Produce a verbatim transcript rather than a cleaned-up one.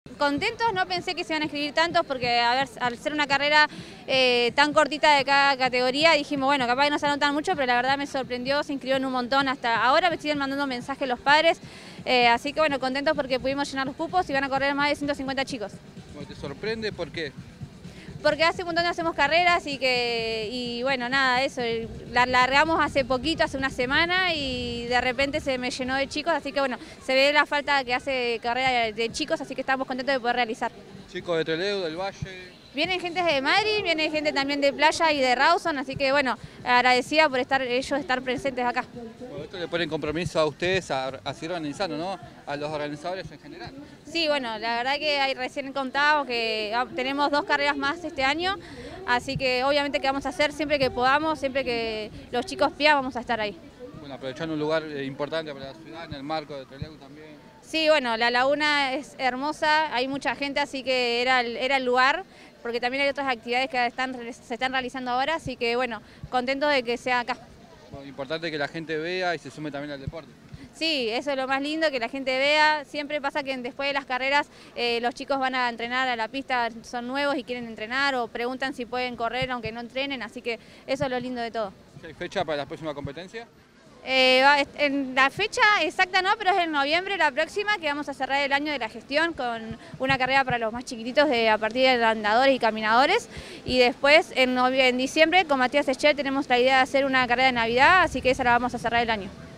Contentos, no pensé que se iban a inscribir tantos porque a ver, al ser una carrera eh, tan cortita de cada categoría dijimos, bueno, capaz que no se anotan mucho, pero la verdad me sorprendió, se inscribieron un montón, hasta ahora me siguen mandando mensajes los padres, eh, así que bueno, contentos porque pudimos llenar los cupos y van a correr más de ciento cincuenta chicos. ¿Te sorprende? ¿Por qué? Porque hace un montón no hacemos carreras y que, y bueno, nada, eso, la largamos hace poquito, hace una semana y de repente se me llenó de chicos, así que bueno, se ve la falta que hace carrera de chicos, así que estamos contentos de poder realizar. Chicos de Trelew, del Valle. Vienen gente de Madrid, viene gente también de Playa y de Rawson, así que bueno, agradecida por estar ellos estar presentes acá. Bueno, esto le pone compromiso a ustedes a, a seguir organizando, ¿no? A los organizadores en general. Sí, bueno, la verdad que hay, recién contado que tenemos dos carreras más este año, así que obviamente que vamos a hacer siempre que podamos, siempre que los chicos pidan vamos a estar ahí. Bueno, aprovechando un lugar importante para la ciudad, en el marco de Trelew también. Sí, bueno, la laguna es hermosa, hay mucha gente, así que era el, era el lugar, porque también hay otras actividades que están, se están realizando ahora, así que bueno, contento de que sea acá. Bueno, importante que la gente vea y se sume también al deporte. Sí, eso es lo más lindo, que la gente vea. Siempre pasa que después de las carreras eh, los chicos van a entrenar a la pista, son nuevos y quieren entrenar o preguntan si pueden correr aunque no entrenen, así que eso es lo lindo de todo. ¿Hay fecha para la próxima competencia? Eh, en la fecha exacta no, pero es en noviembre la próxima, que vamos a cerrar el año de la gestión con una carrera para los más chiquititos de a partir de andadores y caminadores, y después en, en diciembre con Matías Echer tenemos la idea de hacer una carrera de Navidad, así que esa la vamos a cerrar el año.